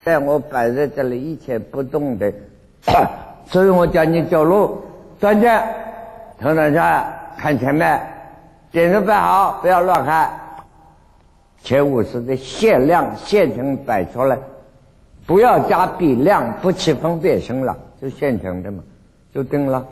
在我摆在这里一切不动的，所以我叫你走路端正，头等下看前面，点子摆好，不要乱看。前50的限量现成摆出来，不要加比量，不起分别心了，就现成的嘛，就定了。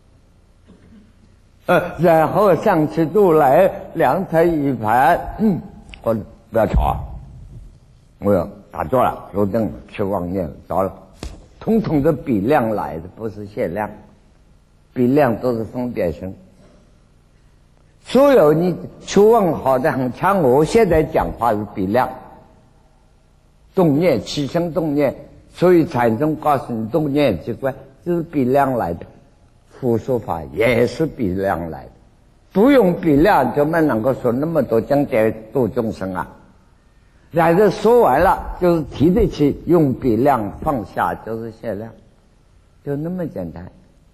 然后上起肚来，两腿一盘，或者不要吵，我要打坐了，入定了，去妄念了，着了，统统的比量来的，不是限量，比量都是分别心。所有你学问好的很像我现在讲话是比量，动念起生动念，所以禅宗告诉你动念即观，就是比量来的。佛说法也是比量来的，不用比量就没能够说那么多经典度众生啊。然后说完了就是提得起，用比量放下就是限量，就那么简单。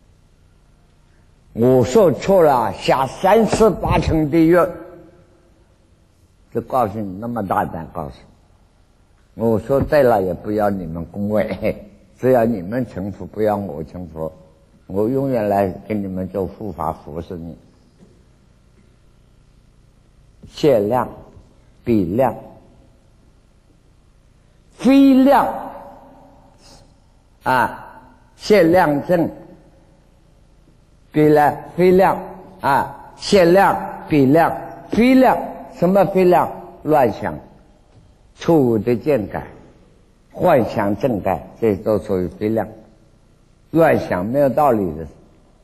我说错了，下38层地狱，就告诉你那么大胆告诉你。我说对了，也不要你们恭维，只要你们成佛，不要我成佛。我永远来给你们做护法服侍你。限量、比量、非量啊，限量证、比量、非量啊，限量、比量、非量。什么非量？乱想、错误的见解、幻想正解，这都属于非量。乱想没有道理的，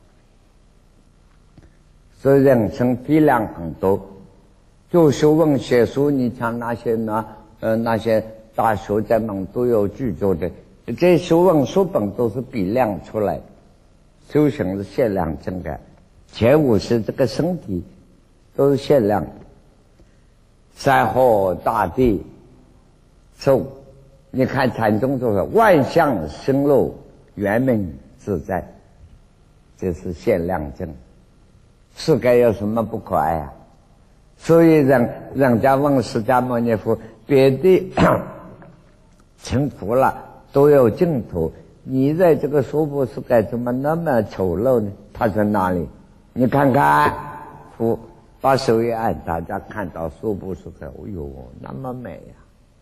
所以人生非量很多。就学问学书，你像那些大学者们都有著作的，这些学问书本都是比量出来的，修行是限量正解。前50这个身体都是限量的，山河大地受，你看禅宗说的万象生落，圆明自在，这是限量证。世界有什么不可爱啊？所以人家问释迦牟尼佛，别的成佛了都有净土，你在这个娑婆世界怎么那么丑陋呢？他在哪里？你看看，佛把手一按，大家看到娑婆世界，哎呦，那么美呀！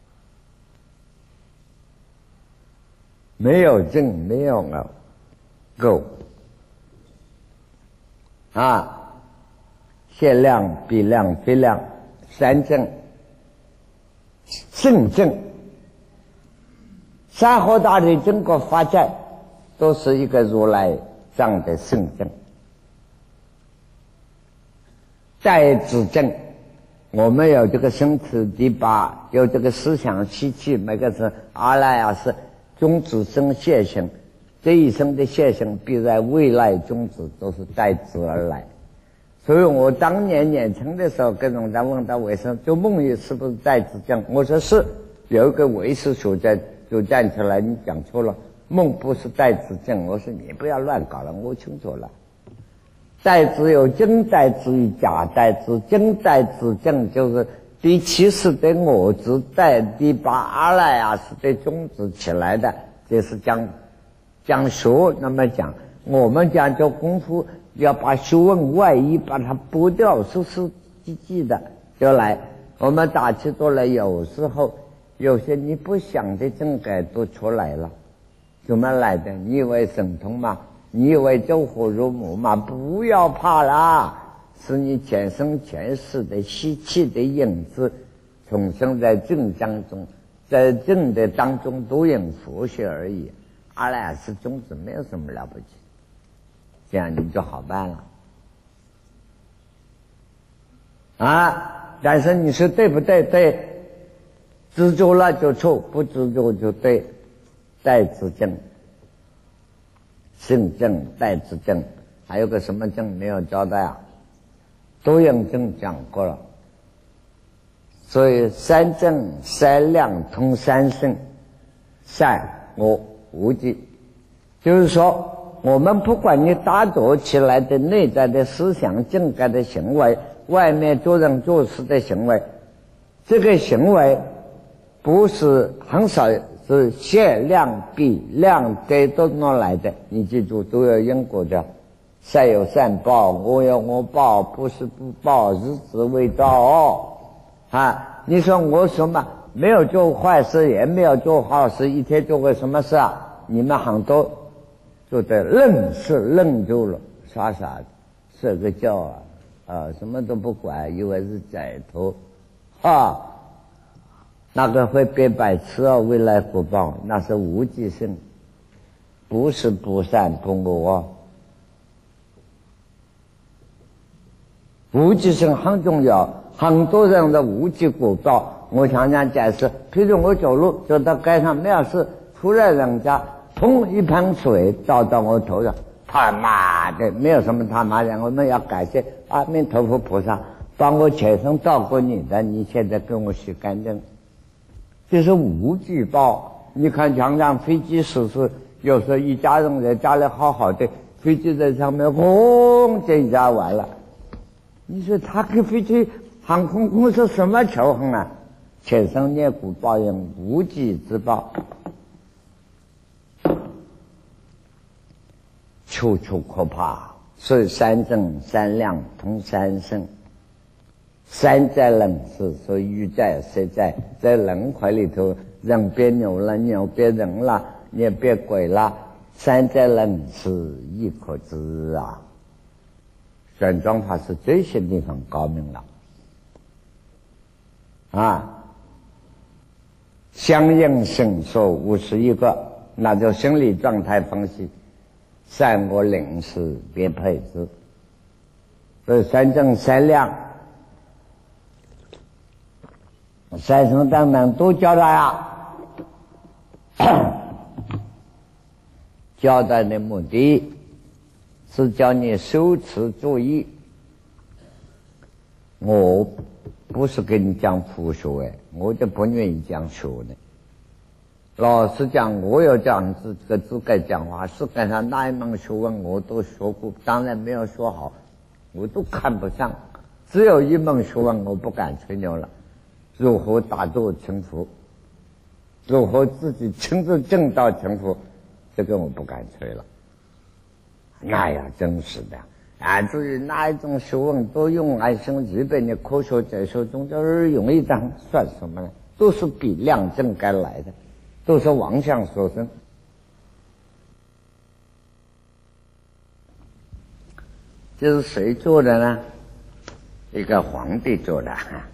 没有正，没有够啊！限量、比量、非量，三正、圣正，山河大地整个法界都是一个如来藏的圣正。代指正，我们有这个生死第八，有这个思想习气，每个是阿赖耶识种子生现行，这一生的现行必在未来种子都是代指而来。所以我当年年轻的时候跟人家问到为什么做梦也是不是代指正，我说是，有一个唯识学者就站出来，你讲错了，梦不是代指正。我说你不要乱搞了，我清楚了。代指有真代指与假代指，真代指正就是第70的我执代第8阿赖耶识的种子起来的，这是讲学。那么讲我们讲究功夫，要把学问外衣把它剥掉，实实际际的就来。我们打起坐来，有时候有些你不想的正解都出来了。怎么来的？你以为神通吗？你以为走火入魔吗？不要怕啦，是你前生前世的习气的影子，重生在正当中，在正的当中多引佛学而已。阿赖耶识种子没有什么了不起，这样你就好办了啊！但是你说对不对？对，知足了就错，不知足就对。代指正、圣正、代指正，还有个什么正没有交代啊？多用正讲过了。所以三正三量通三圣，善恶无忌，就是说我们不管你打坐起来的内在的思想正改的行为，外面做人做事的行为，这个行为不是很少是限量比量这都哪来的？你记住，都有因果的。善有善报，恶有恶报，不是不报，日子未到哦。啊，你说我什么没有做坏事，也没有做好事，一天做个什么事啊？你们很多就得愣是愣住了，傻傻的睡个觉什么都不管，以为是giải脱那个会变白痴未来果报那是无记性，不是不善不恶无记性很重要，很多人的无记果报，我常常解释。譬如我走路走到街上没有事，突然人家砰一盆水倒到我头上，他妈的，没有什么他妈的，我们要感谢阿弥陀佛菩萨帮我全身照顾你的，你现在跟我洗干净，这是无记报。你看常常飞机失事，有时候一家人在家里好好的，飞机在上面轰这一下完了。你说他跟飞机航空公司什么仇恨啊？前生孽苦报应，无记之报，处处可怕。所以三正三量通三圣，山在人世，所以鱼在水在，在人块里头，人变牛了，牛变人了，也变鬼了，山在人世亦可知啊。玄奘法师这些地方高明了相应性说51个，那就心理状态分析，善恶领事别配置，所以三正三量三生等等都教他教导的目的是叫你修持注意。我不是跟你讲佛学我就不愿意讲学的。老实讲，我有这样子这个资格讲话，世界上哪一门学问我都学过，当然没有学好，我都看不上。只有一门学问我不敢吹牛了，如何打坐成佛，如何自己亲自证到成佛，这个我不敢吹了。那呀，真是的至于哪一种学问都用来生日本的科学哲学中就是容易当算什么呢？都是比量证该来的，都是妄想所生。这是谁做的呢？一个皇帝做的